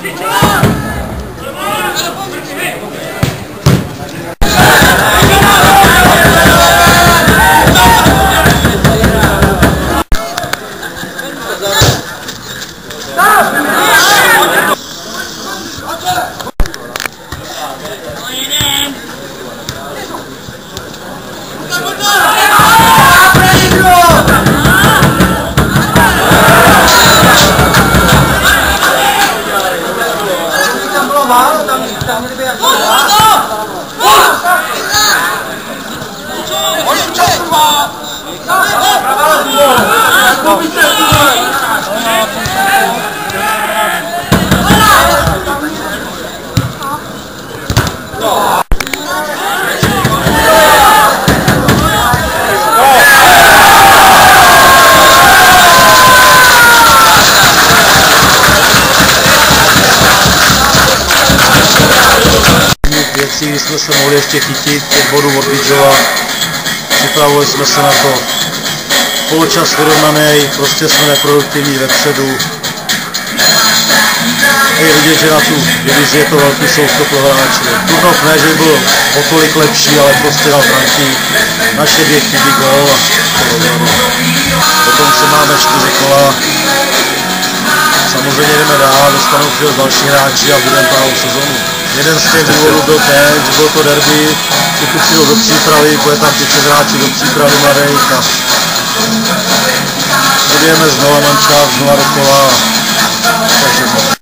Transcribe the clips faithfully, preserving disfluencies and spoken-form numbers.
Věcí jsme se mohli ještě chytit, pět bodů od Bydžova, připravovali jsme se na to, poločas vyrovnaný, prostě jsme neproduktivní vepředu. Je vidět, že na tu divizi je to velký sousto pro hráče. Turnov ne, že by byl o tolik lepší, ale prostě na branky naše dvě chyby gól a to rozhodlo. Dokonce máme čtyři kola. Samozřejmě jdeme dál, dostanou přijel další hráči a budeme plnou sezonu. Jeden z těch důvodů byl ten, že bylo to derby, že tu přijdou do přípravy, bude tam pět hráčů do přípravy mladých a budeme znova mančát, znova dokola. To je všechno.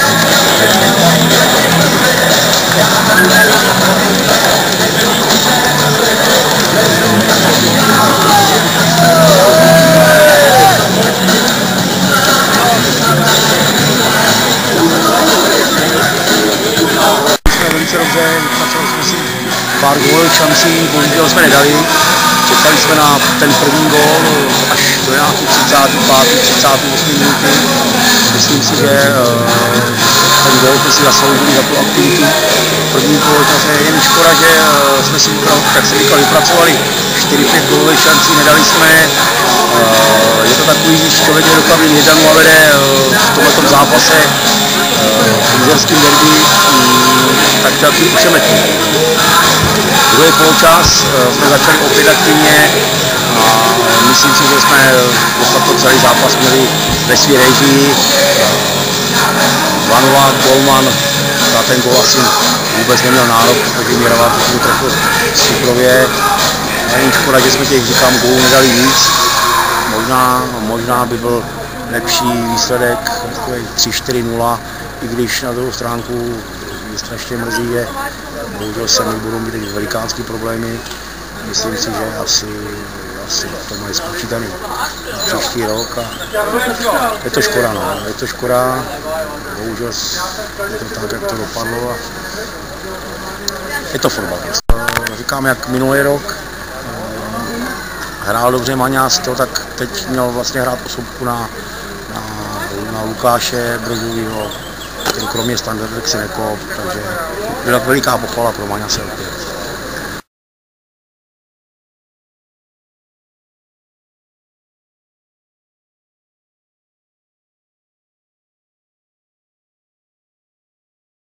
Velice dobře, vypracovali jsme si pár gólových šancí, bohužel jsme nedali. Čekali jsme na ten první gól až do nějaký třicáté páté třicáté osmé minuty. Myslím si, že ten gól jsme si zasloužili za tu aktivitu první poločase. Je jen škoda, že jsme si, jak se říkal, vypracovali čtyři pět gólových šancí, nedali jsme. Je to takový, když člověk je dopravím jedna nula vede v tomto zápase v uherském derby, tak taky ušemetí. Druhý poločas jsme začali opět aktivně a myslím si, že jsme to celý zápas měli ve své režii. Vanovák, golman, na ten gól asi vůbec neměl nárok, protože Mirava to trefil suprově. Není škoda, že jsme těch, říkám, gólů nedali víc. Možná, možná by byl lepší výsledek tři čtyři nula, i když na druhou stránku strašně mrzí, že bohužel se mi budou mít velikánské problémy. Myslím si, že asi, asi to mají spočítaný na příští rok a je to škoda, no. Je to škoda, bohužel je to tak, jak to dopadlo a je to fotbal. Říkám, jak minulý rok hrál dobře Maňas, tak teď měl vlastně hrát osobku na, na, na Lukáše Brožovýho, který kromě standardek se nekop, takže byla veliká pochvala pro Maňase opět.